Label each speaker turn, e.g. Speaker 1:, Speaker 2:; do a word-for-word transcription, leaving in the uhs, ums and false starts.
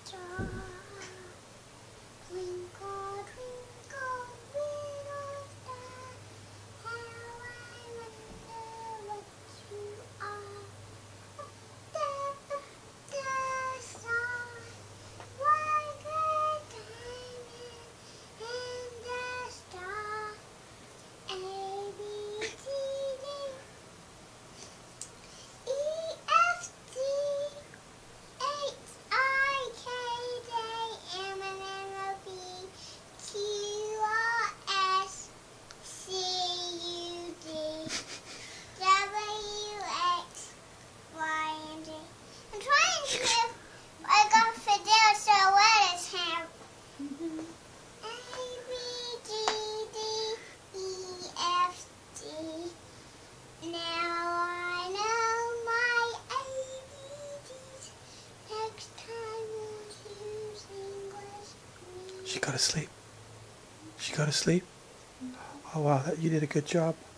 Speaker 1: star. Twinkle, twinkle, little star, how I wonder what you are. The, the star, like a diamond in the star. A, B, C, D, E, F, G, H, I, K, J, M, N, N, O, P, Q, R, S, C, U, D, W, X, Y, and Z. I'm trying to see if I got Fidel, so what is him? A, B, G, D, E, F, G. Now I know my A B Cs. Next time we'll use English.
Speaker 2: She go to sleep. She go to sleep. Oh wow, that, you did a good job.